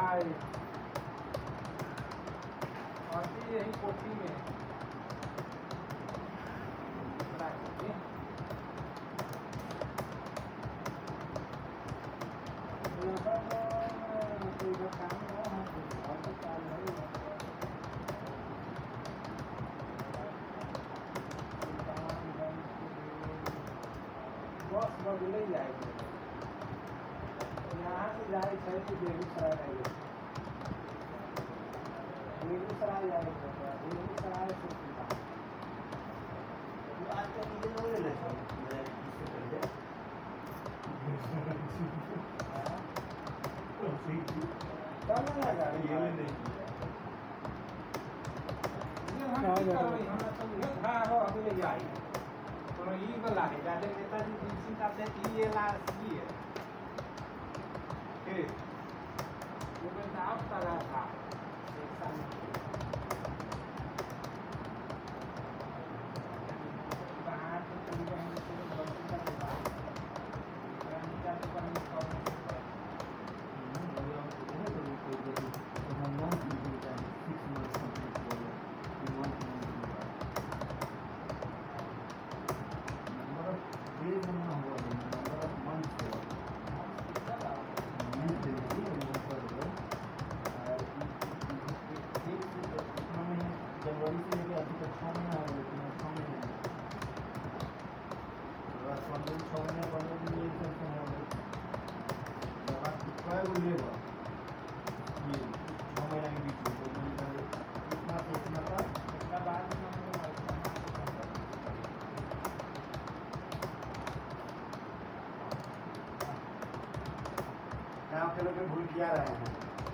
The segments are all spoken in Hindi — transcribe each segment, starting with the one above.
भाई आती यही कोठी में बस बदले जाएगी यहाँ से जाए छः कि बेगूसराय जाएगी बेगूसराय जाएगा बेगूसराय से आज तक ये लोग ले नेताजी दिलसिंह का ये लासी है वो बदलाव कर रहा था बाहर तो चली जाएंगे जनवरी से लेकर अभी तक 6 महीना हो गए 6 महीने 6 महीने 15 दिन ये सब हो गए क्या वो लेगा ये 6 महीना के बीच में इतना सोचना था उसका बाद गाँव के लोग भूल किया रहे हैं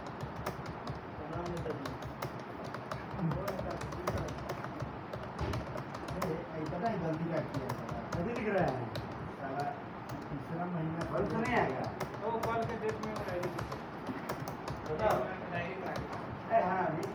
पता है गलती क्या किया कभी लिख रहे हैं साला तीसरा महीना कल तो नहीं आएगा तो कल के डेट में रहेगी बताओ हाँ अभी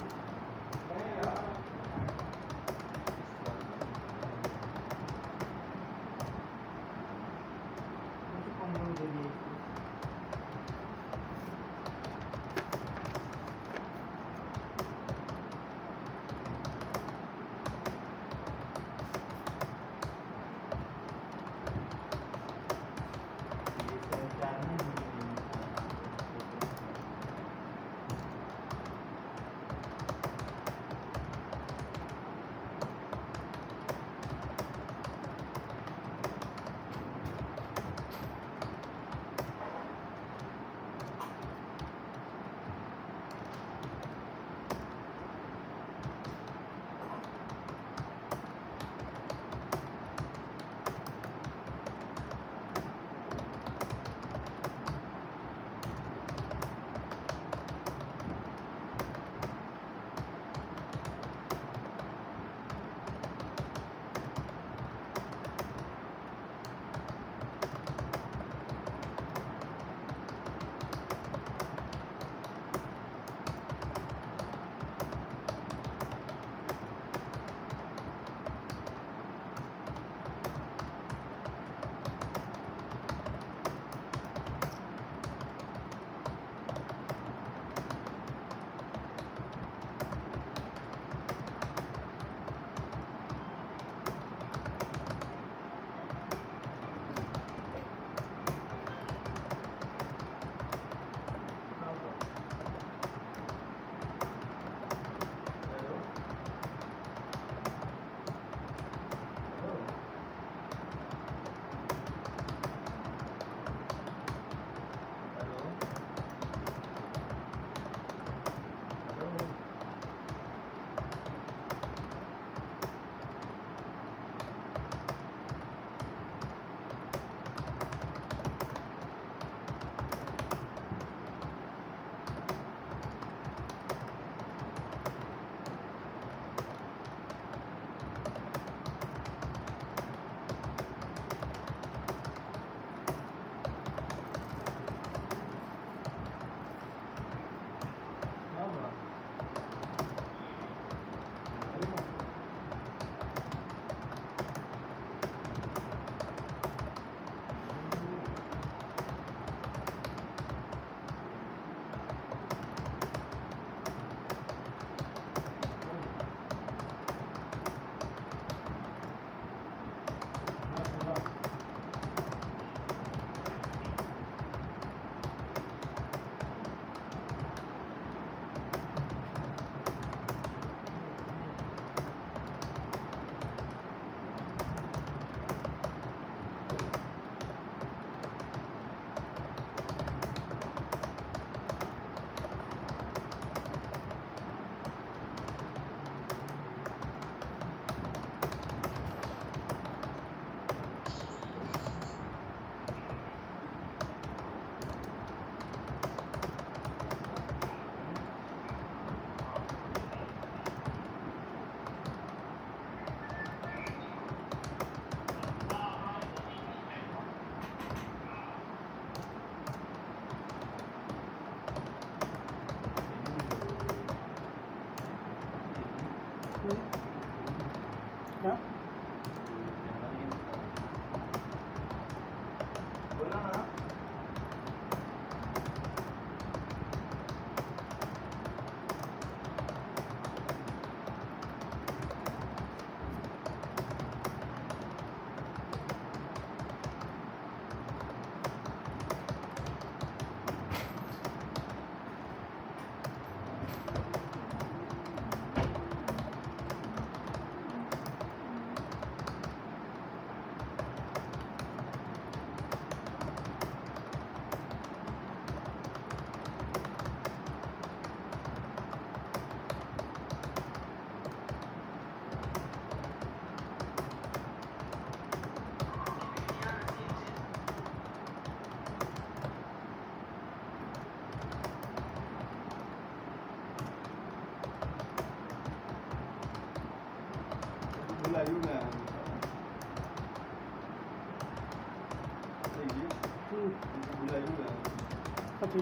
कथी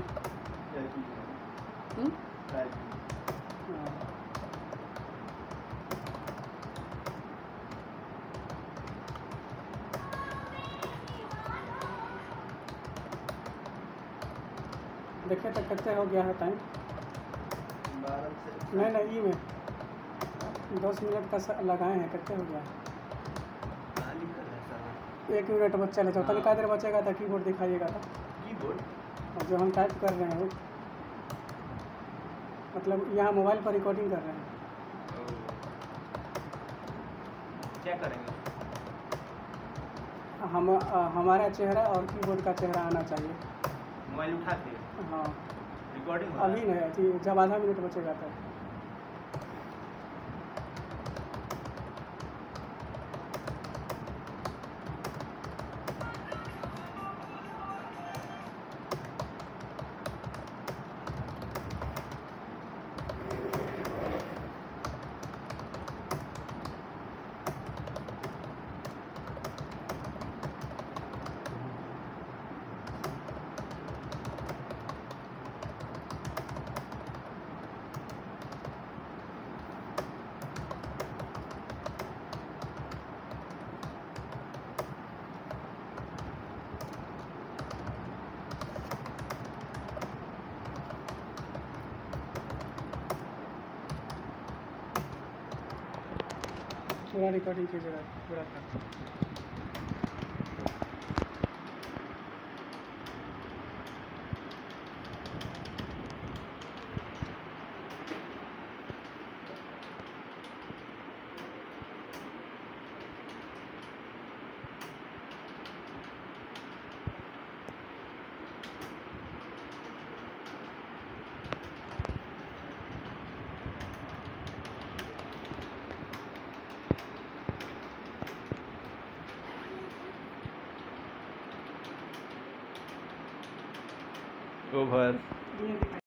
देखे तो कितने हो गया है टाइम? नहीं में 10 मिनट का लगाए हैं, कितने हो गया? 1 मिनट बच्चा लेता है, कितना देर बचेगा था? कीबोर्ड दिखाइएगा था कीबोर्ड, और जो हम टाइप कर रहे हैं वो मतलब यहाँ मोबाइल पर रिकॉर्डिंग कर रहे हैं। क्या करेंगे? हमारा चेहरा और कीबोर्ड का चेहरा आना चाहिए। मोबाइल उठा के? हाँ रिकॉर्डिंग अभी नहीं थी, जब आधा मिनट बचेगा तब। पूरा रिकॉर्डिंग कीजिएगा पूरा कर। ओवर।